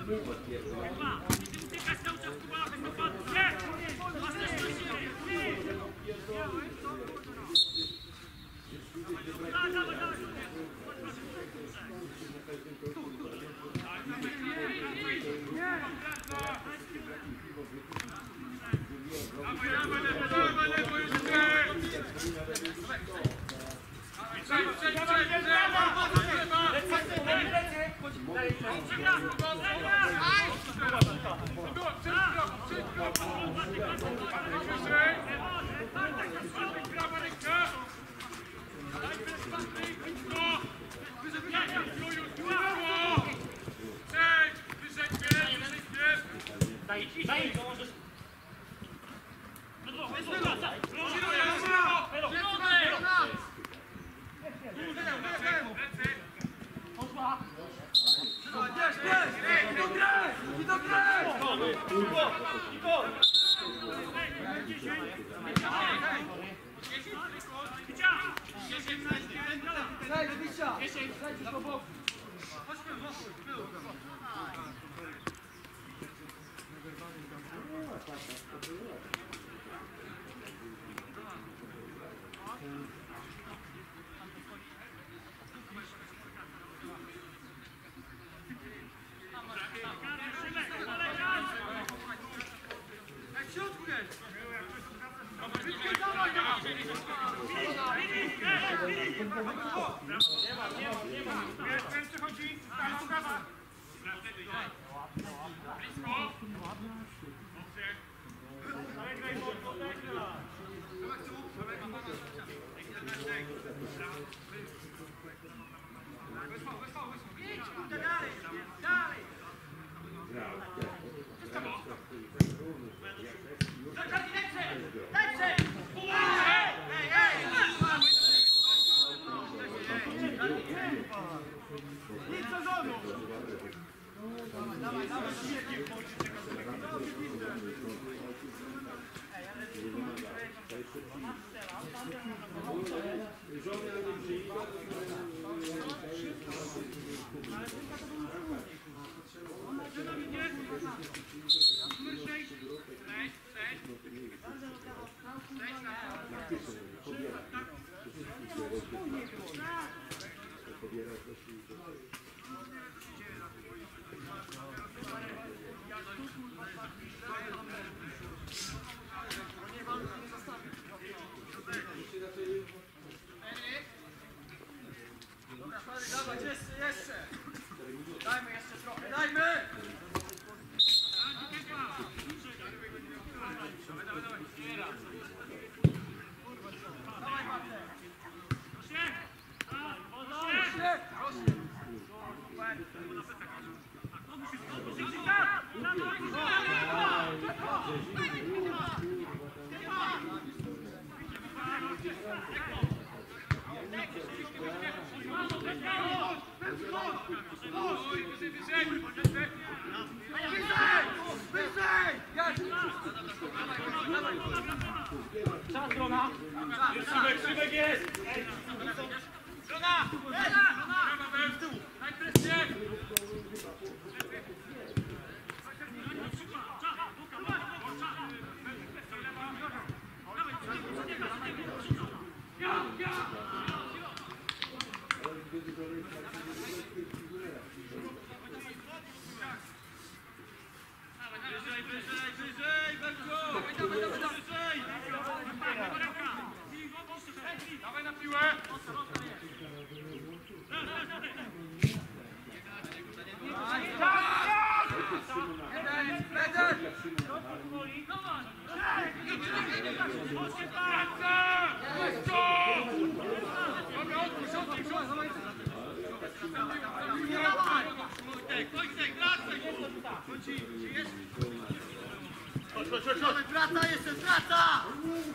Wraca jeszcze, wraca!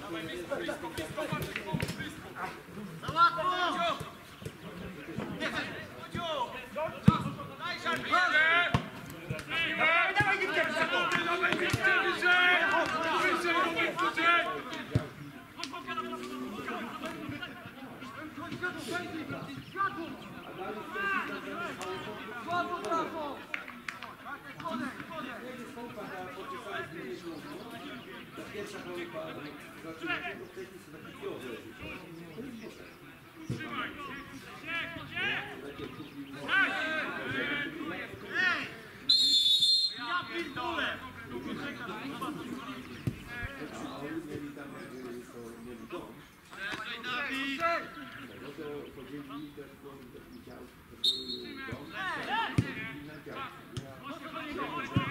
Za łatwo! taka choroba, znaczy na tego wcześniej są takie piowy. To jest może. Trzymaj! Takie kupi. Ja pierdolę! A oni mieli tam, to mieli dom. No to podzielili też do udziału, to był dom, i na działkę.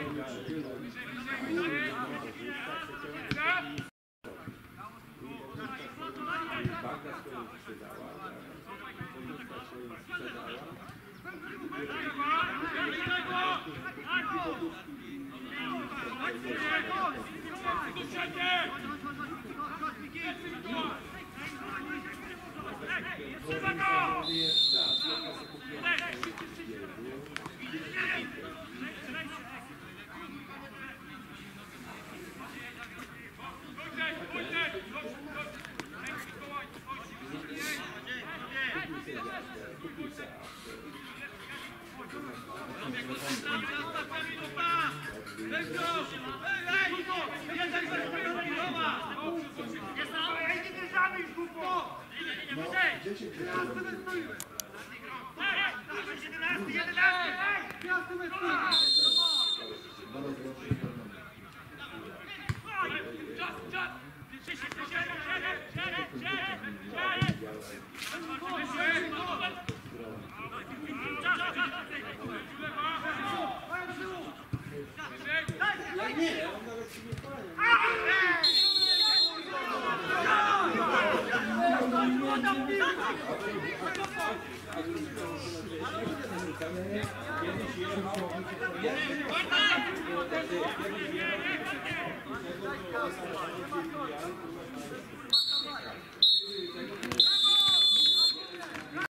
Banka swoją sprzedała, komórka swoją sprzedała. Do siebie! Trzymaj go! Jest tak, jaka się kupiła.